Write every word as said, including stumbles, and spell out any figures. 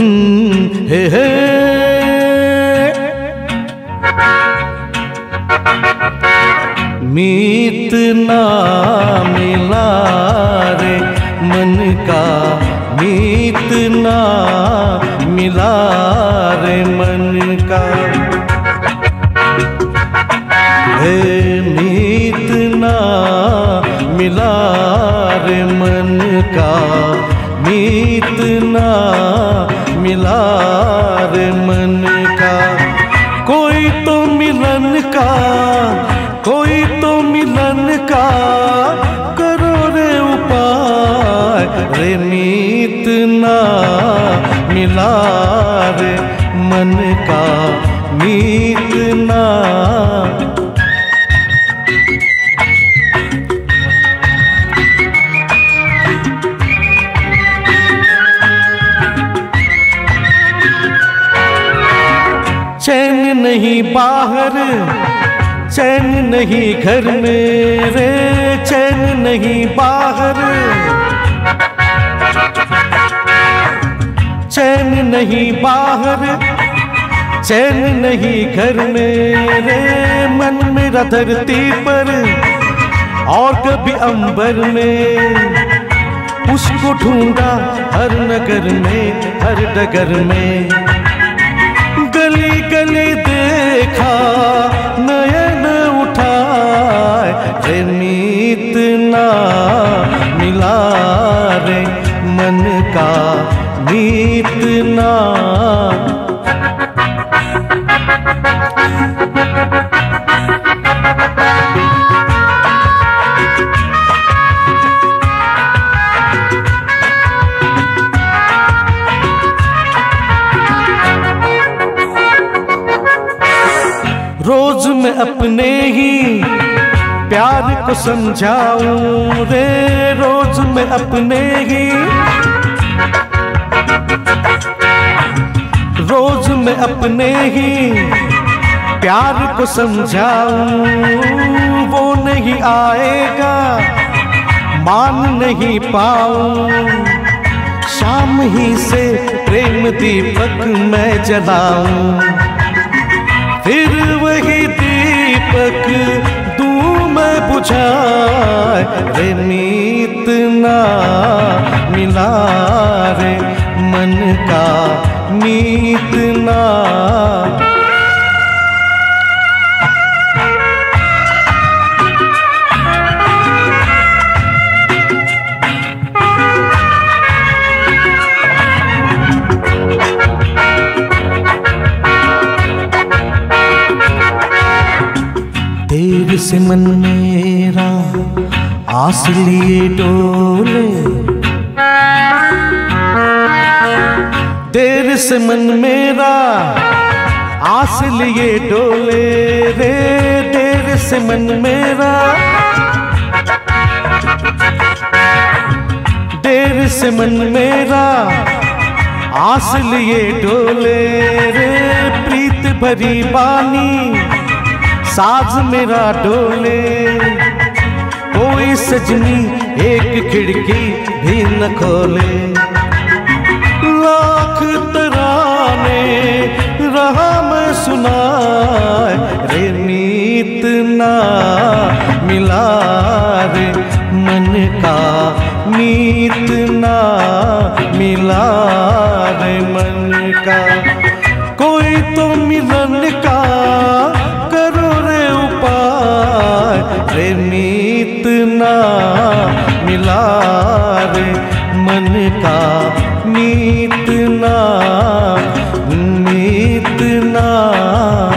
हे हे मीत ना मिला रे मन का, मीत ना मिला रे मन का। हे मीत ना मिला रे मन का, मीत ना मिला रे मन का। कोई तो मिलन का, कोई तो मिलन का करो रे उपाय। रे मीत ना मिला रे मन का, मीत ना। चैन नहीं बाहर, चैन नहीं घर में रे, चैन नहीं बाहर, चैन नहीं बाहर, चैन नहीं घर में रे। मन मेरा धरती पर और कभी अंबर में, उसको ढूंढा हर नगर में, हर डगर में। गली गली देखा नयन उठाए। रे मीत ना मिला रे मन का, मीत ना। रोज मैं अपने ही प्यार को समझाऊं रे, रोज मैं अपने ही, रोज मैं अपने ही प्यार को समझाऊं। वो नहीं आएगा मान नहीं पाऊं, शाम ही से प्रेम दीपक मैं जलाऊं। फिर वही दीपक दूं मैं बुझाए। रे मीत ना मिला रे मन का, मीत ना। तेरे से मन मेरा आस लिए डोले, तेरे से मन मेरा आस लिए डोले रे। तेरे से मन मेरा, तेरे से मन मेरा आस लिए डोले रे। प्रीत भरी बानी साज मेरा डोले, कोई सजनी एक खिड़की भी न खोले। लाख तराने रहा मैं सुनाए। रे मीत ना मिला रे मन का, मीत ना मिला रे मन का। कोई तो मिलन का करो रे उपाय। रे मीत ना मिला रे मन का, मीत ना, मीत ना।